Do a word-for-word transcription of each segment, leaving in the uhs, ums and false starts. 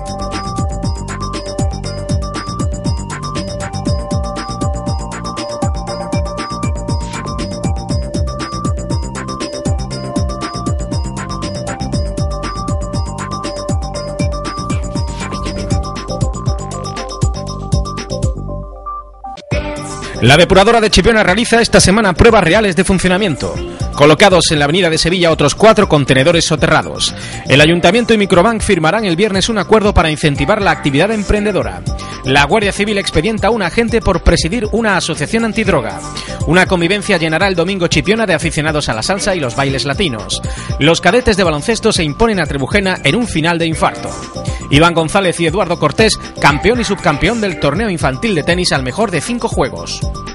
La depuradora de Chipiona realiza esta semana pruebas reales de funcionamiento. Colocados en la avenida de Sevilla otros cuatro contenedores soterrados. El Ayuntamiento y Microbank firmarán el viernes un acuerdo para incentivar la actividad emprendedora. La Guardia Civil expedienta a un agente por presidir una asociación antidroga. Una convivencia llenará el domingo Chipiona de aficionados a la salsa y los bailes latinos. Los cadetes de baloncesto se imponen a Trebujena en un final de infarto. Iván González y Eduardo Cortés, campeón y subcampeón del torneo infantil de tenis al mejor de cinco juegos.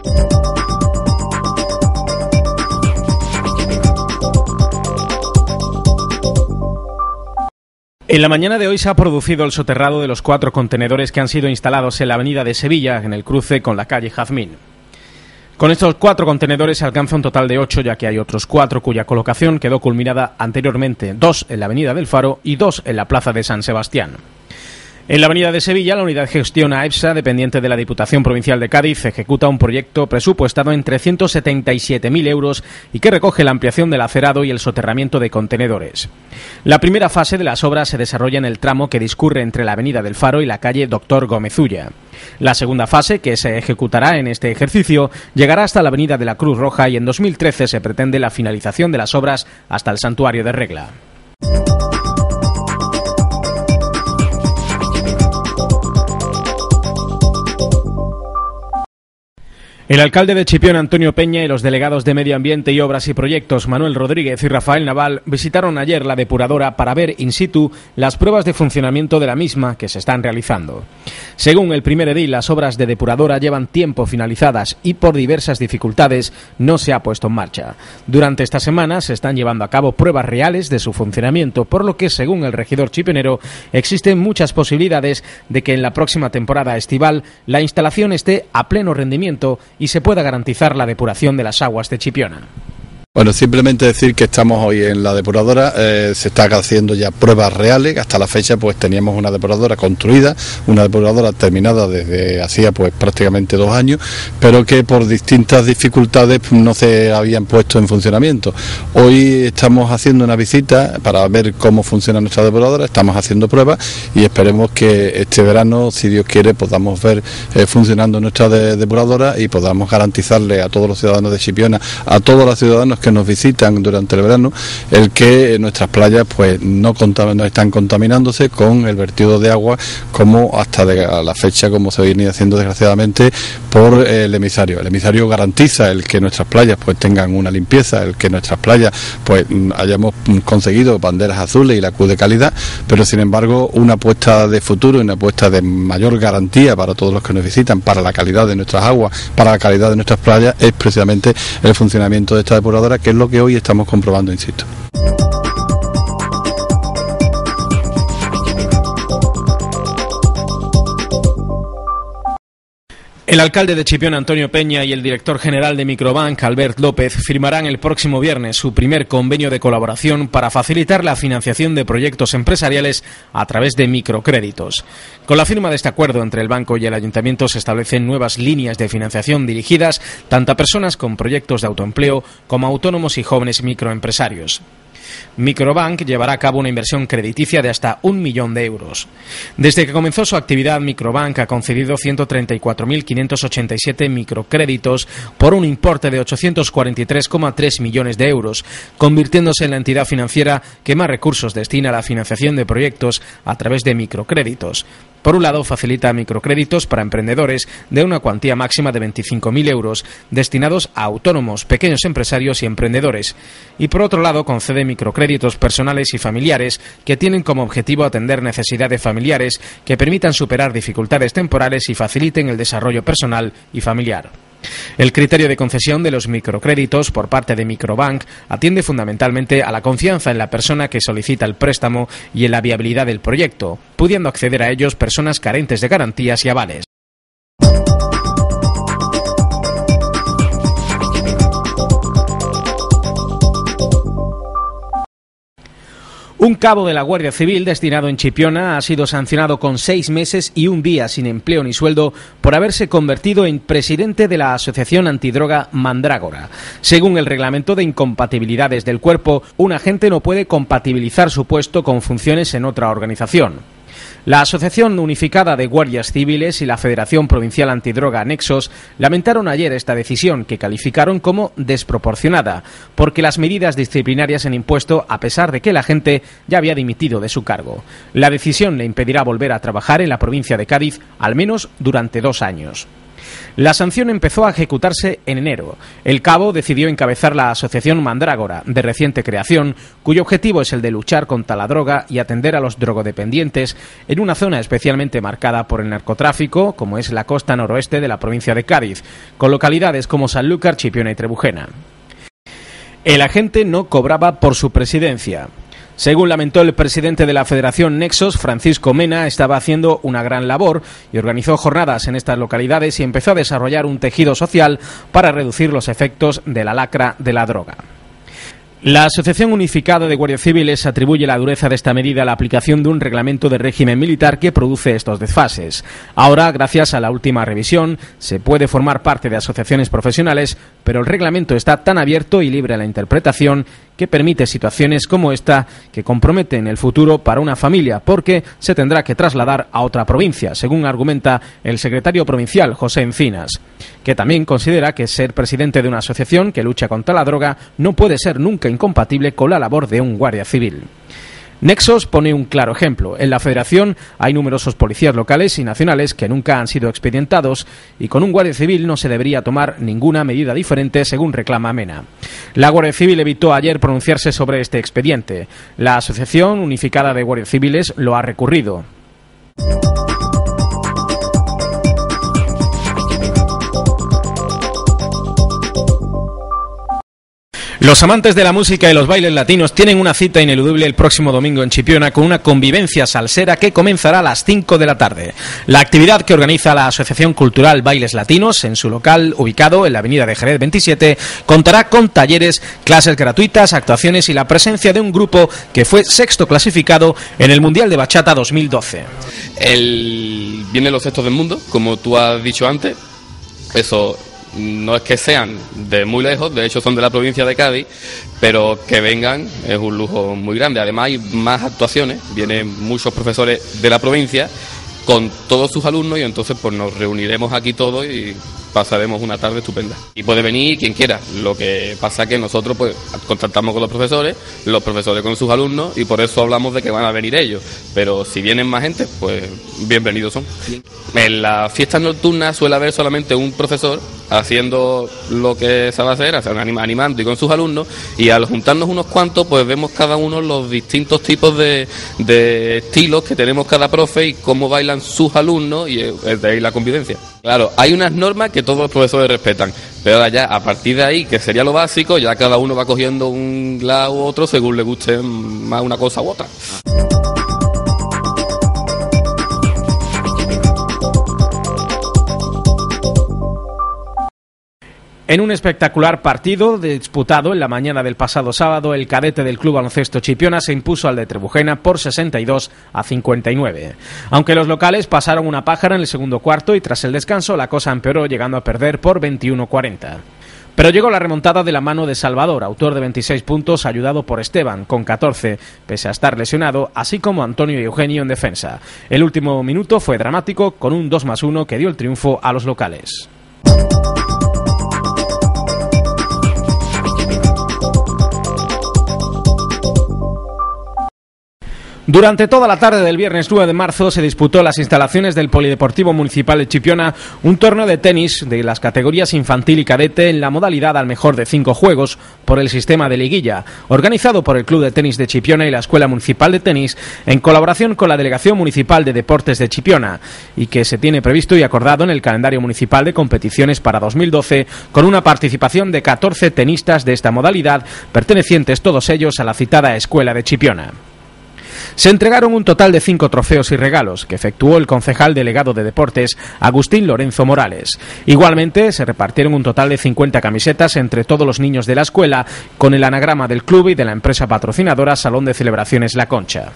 En la mañana de hoy se ha producido el soterrado de los cuatro contenedores que han sido instalados en la avenida de Sevilla, en el cruce con la calle Jazmín. Con estos cuatro contenedores se alcanza un total de ocho, ya que hay otros cuatro cuya colocación quedó culminada anteriormente, dos en la avenida del Faro y dos en la plaza de San Sebastián. En la avenida de Sevilla, la unidad gestiona EPSA, dependiente de la Diputación Provincial de Cádiz, ejecuta un proyecto presupuestado en trescientos setenta y siete mil euros y que recoge la ampliación del acerado y el soterramiento de contenedores. La primera fase de las obras se desarrolla en el tramo que discurre entre la avenida del Faro y la calle Doctor Gómez Ulla. La segunda fase, que se ejecutará en este ejercicio, llegará hasta la avenida de la Cruz Roja y en dos mil trece se pretende la finalización de las obras hasta el Santuario de Regla. El alcalde de Chipiona, Antonio Peña, y los delegados de Medio Ambiente y Obras y Proyectos, Manuel Rodríguez y Rafael Naval, visitaron ayer la depuradora para ver in situ las pruebas de funcionamiento de la misma que se están realizando. Según el primer edil, las obras de depuradora llevan tiempo finalizadas y por diversas dificultades no se ha puesto en marcha. Durante esta semana se están llevando a cabo pruebas reales de su funcionamiento, por lo que, según el regidor chipionero, existen muchas posibilidades de que en la próxima temporada estival la instalación esté a pleno rendimiento y se pueda garantizar la depuración de las aguas de Chipiona. Bueno, simplemente decir que estamos hoy en la depuradora, eh, se está haciendo ya pruebas reales. Hasta la fecha pues teníamos una depuradora construida, una depuradora terminada desde hacía pues prácticamente dos años, pero que por distintas dificultades no se habían puesto en funcionamiento. Hoy estamos haciendo una visita para ver cómo funciona nuestra depuradora, estamos haciendo pruebas y esperemos que este verano, si Dios quiere, podamos ver eh, funcionando nuestra de, depuradora y podamos garantizarle a todos los ciudadanos de Chipiona, a todos los ciudadanos que nos visitan durante el verano, el que nuestras playas pues no, no están contaminándose con el vertido de agua como hasta de la fecha como se viene haciendo desgraciadamente por el emisario. El emisario garantiza el que nuestras playas pues tengan una limpieza, el que nuestras playas pues hayamos conseguido banderas azules y la Q de calidad, pero sin embargo una apuesta de futuro, una apuesta de mayor garantía para todos los que nos visitan, para la calidad de nuestras aguas, para la calidad de nuestras playas, es precisamente el funcionamiento de esta depuradora, que es lo que hoy estamos comprobando, insisto. El alcalde de Chipiona, Antonio Peña, y el director general de Microbank, Albert López, firmarán el próximo viernes su primer convenio de colaboración para facilitar la financiación de proyectos empresariales a través de microcréditos. Con la firma de este acuerdo entre el banco y el ayuntamiento se establecen nuevas líneas de financiación dirigidas tanto a personas con proyectos de autoempleo como a autónomos y jóvenes microempresarios. Microbank llevará a cabo una inversión crediticia de hasta un millón de euros. Desde que comenzó su actividad, Microbank ha concedido ciento treinta y cuatro mil quinientos ochenta y siete microcréditos por un importe de ochocientos cuarenta y tres coma tres millones de euros, convirtiéndose en la entidad financiera que más recursos destina a la financiación de proyectos a través de microcréditos. Por un lado, facilita microcréditos para emprendedores de una cuantía máxima de veinticinco mil euros destinados a autónomos, pequeños empresarios y emprendedores. Y por otro lado, concede microcréditos personales y familiares que tienen como objetivo atender necesidades familiares que permitan superar dificultades temporales y faciliten el desarrollo personal y familiar. El criterio de concesión de los microcréditos por parte de Microbank atiende fundamentalmente a la confianza en la persona que solicita el préstamo y en la viabilidad del proyecto, pudiendo acceder a ellos personas carentes de garantías y avales. Un cabo de la Guardia Civil destinado en Chipiona ha sido sancionado con seis meses y un día sin empleo ni sueldo por haberse convertido en presidente de la Asociación Antidroga Mandrágora. Según el reglamento de incompatibilidades del cuerpo, un agente no puede compatibilizar su puesto con funciones en otra organización. La Asociación Unificada de Guardias Civiles y la Federación Provincial Antidroga Nexos lamentaron ayer esta decisión, que calificaron como desproporcionada, porque las medidas disciplinarias han impuesto a pesar de que el agente ya había dimitido de su cargo. La decisión le impedirá volver a trabajar en la provincia de Cádiz al menos durante dos años. La sanción empezó a ejecutarse en enero. El cabo decidió encabezar la Asociación Mandrágora, de reciente creación, cuyo objetivo es el de luchar contra la droga y atender a los drogodependientes en una zona especialmente marcada por el narcotráfico, como es la costa noroeste de la provincia de Cádiz, con localidades como Sanlúcar, Chipiona y Trebujena. El agente no cobraba por su presidencia. Según lamentó el presidente de la Federación Nexos, Francisco Mena, estaba haciendo una gran labor y organizó jornadas en estas localidades y empezó a desarrollar un tejido social para reducir los efectos de la lacra de la droga. La Asociación Unificada de Guardias Civiles atribuye la dureza de esta medida a la aplicación de un reglamento de régimen militar que produce estos desfases. Ahora, gracias a la última revisión, se puede formar parte de asociaciones profesionales, pero el reglamento está tan abierto y libre a la interpretación que permite situaciones como esta que comprometen el futuro para una familia, porque se tendrá que trasladar a otra provincia, según argumenta el secretario provincial, José Encinas, que también considera que ser presidente de una asociación que lucha contra la droga no puede ser nunca incompatible con la labor de un guardia civil. Nexos pone un claro ejemplo. En la federación hay numerosos policías locales y nacionales que nunca han sido expedientados y con un guardia civil no se debería tomar ninguna medida diferente, según reclama Mena. La Guardia Civil evitó ayer pronunciarse sobre este expediente. La Asociación Unificada de Guardias Civiles lo ha recurrido. Los amantes de la música y los bailes latinos tienen una cita ineludible el próximo domingo en Chipiona con una convivencia salsera que comenzará a las cinco de la tarde. La actividad, que organiza la Asociación Cultural Bailes Latinos en su local ubicado en la avenida de Jerez veintisiete, contará con talleres, clases gratuitas, actuaciones y la presencia de un grupo que fue sexto clasificado en el Mundial de Bachata dos mil doce. El... Vienen los sextos del mundo, como tú has dicho antes. Eso no es que sean de muy lejos, de hecho son de la provincia de Cádiz, pero que vengan es un lujo muy grande. Además hay más actuaciones, vienen muchos profesores de la provincia con todos sus alumnos y entonces pues nos reuniremos aquí todos y pasaremos una tarde estupenda. Y puede venir quien quiera, lo que pasa es que nosotros pues contactamos con los profesores, los profesores con sus alumnos y por eso hablamos de que van a venir ellos, pero si vienen más gente, pues bienvenidos son. En las fiestas nocturnas suele haber solamente un profesor haciendo lo que sabe hacer, animando y con sus alumnos, y al juntarnos unos cuantos pues vemos cada uno los distintos tipos de, de estilos que tenemos cada profe y cómo bailan sus alumnos, y es de ahí la convivencia. Claro, hay unas normas que todos los profesores respetan, pero ahora ya a partir de ahí, que sería lo básico, ya cada uno va cogiendo un lado u otro según le guste más una cosa u otra. En un espectacular partido disputado en la mañana del pasado sábado, el cadete del Club Baloncesto Chipiona se impuso al de Trebujena por sesenta y dos a cincuenta y nueve. Aunque los locales pasaron una pájara en el segundo cuarto y tras el descanso la cosa empeoró, llegando a perder por veintiuno a cuarenta. Pero llegó la remontada de la mano de Salvador, autor de veintiséis puntos, ayudado por Esteban, con catorce, pese a estar lesionado, así como Antonio y Eugenio en defensa. El último minuto fue dramático, con un dos más uno que dio el triunfo a los locales. Durante toda la tarde del viernes nueve de marzo se disputó en las instalaciones del Polideportivo Municipal de Chipiona un torneo de tenis de las categorías infantil y cadete en la modalidad al mejor de cinco juegos por el sistema de liguilla, organizado por el Club de Tenis de Chipiona y la Escuela Municipal de Tenis en colaboración con la Delegación Municipal de Deportes de Chipiona, y que se tiene previsto y acordado en el calendario municipal de competiciones para dos mil doce, con una participación de catorce tenistas de esta modalidad, pertenecientes todos ellos a la citada Escuela de Chipiona. Se entregaron un total de cinco trofeos y regalos que efectuó el concejal delegado de Deportes, Agustín Lorenzo Morales. Igualmente, se repartieron un total de cincuenta camisetas entre todos los niños de la escuela, con el anagrama del club y de la empresa patrocinadora Salón de Celebraciones La Concha.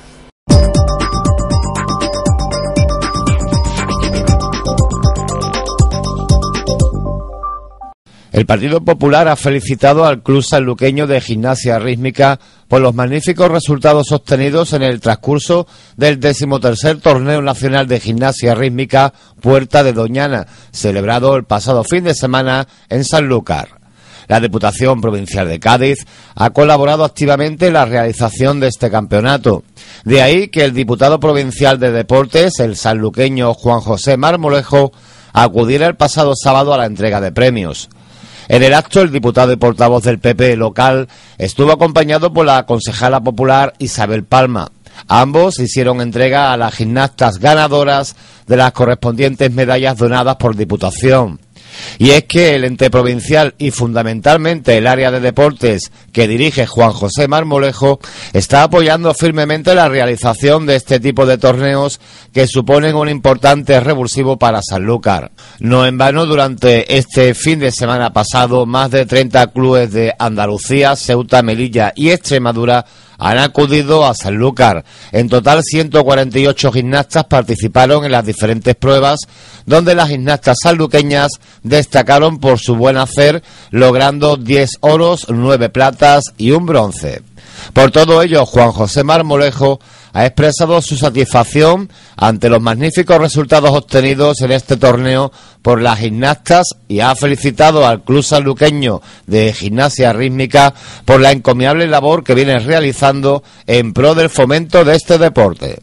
El Partido Popular ha felicitado al Club Sanluqueño de Gimnasia Rítmica por los magníficos resultados obtenidos en el transcurso del decimotercer Torneo Nacional de Gimnasia Rítmica Puerta de Doñana, celebrado el pasado fin de semana en Sanlúcar. La Diputación Provincial de Cádiz ha colaborado activamente en la realización de este campeonato. De ahí que el diputado provincial de Deportes, el sanluqueño Juan José Marmolejo, acudiera el pasado sábado a la entrega de premios. En el acto, el diputado y portavoz del P P local estuvo acompañado por la concejala popular Isabel Palma. Ambos hicieron entrega a las gimnastas ganadoras de las correspondientes medallas donadas por Diputación. Y es que el ente provincial y fundamentalmente el área de deportes que dirige Juan José Marmolejo está apoyando firmemente la realización de este tipo de torneos que suponen un importante revulsivo para Sanlúcar. No en vano, durante este fin de semana pasado, más de treinta clubes de Andalucía, Ceuta, Melilla y Extremadura han acudido a Sanlúcar. En total, ciento cuarenta y ocho gimnastas participaron en las diferentes pruebas, donde las gimnastas sanluqueñas destacaron por su buen hacer, logrando diez oros, nueve platas y un bronce. Por todo ello, Juan José Marmolejo ha expresado su satisfacción ante los magníficos resultados obtenidos en este torneo por las gimnastas y ha felicitado al Club Sanluqueño de Gimnasia Rítmica por la encomiable labor que viene realizando en pro del fomento de este deporte.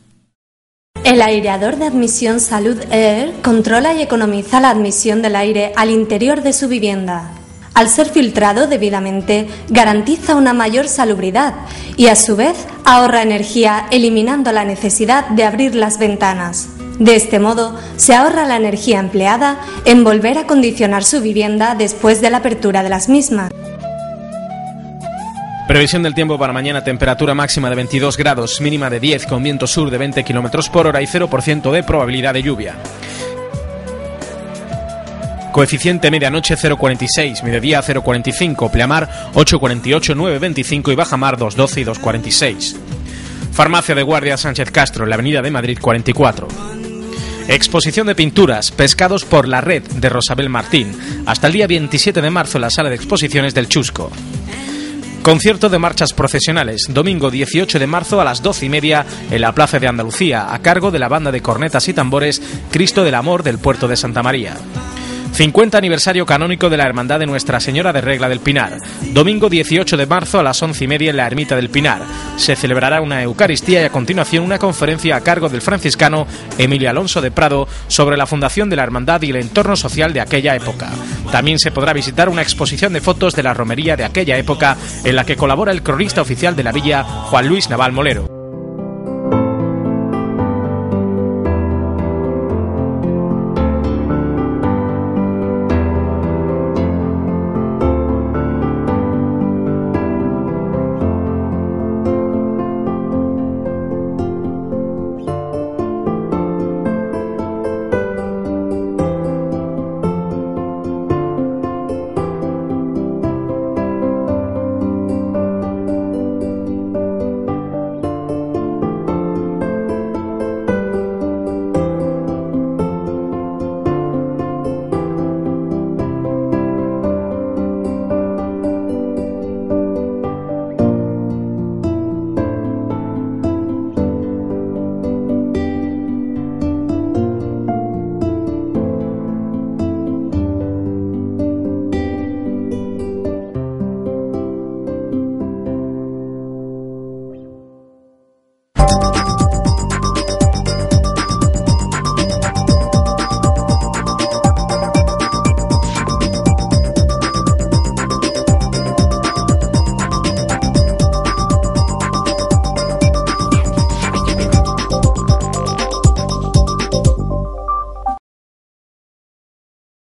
El aireador de admisión Salud Air controla y economiza la admisión del aire al interior de su vivienda. Al ser filtrado debidamente, garantiza una mayor salubridad y a su vez ahorra energía, eliminando la necesidad de abrir las ventanas. De este modo, se ahorra la energía empleada en volver a acondicionar su vivienda después de la apertura de las mismas. Previsión del tiempo para mañana: temperatura máxima de veintidós grados, mínima de diez, con viento sur de veinte kilómetros por hora y cero por ciento de probabilidad de lluvia. Coeficiente medianoche cero coma cuarenta y seis, mediodía cero coma cuarenta y cinco, pleamar ocho coma cuarenta y ocho, nueve coma veinticinco y bajamar dos coma doce y dos coma cuarenta y seis. Farmacia de Guardia Sánchez Castro, en la avenida de Madrid cuarenta y cuatro. Exposición de pinturas, Pescados por la Red, de Rosabel Martín, hasta el día veintisiete de marzo en la sala de exposiciones del Chusco. Concierto de marchas procesionales, domingo dieciocho de marzo a las doce y media en la Plaza de Andalucía, a cargo de la banda de cornetas y tambores Cristo del Amor del Puerto de Santa María. cincuenta aniversario canónico de la Hermandad de Nuestra Señora de Regla del Pinar. Domingo dieciocho de marzo a las once y media en la Ermita del Pinar. Se celebrará una Eucaristía y a continuación una conferencia a cargo del franciscano Emilio Alonso de Prado sobre la fundación de la Hermandad y el entorno social de aquella época. También se podrá visitar una exposición de fotos de la romería de aquella época en la que colabora el cronista oficial de la villa, Juan Luis Naval Molero.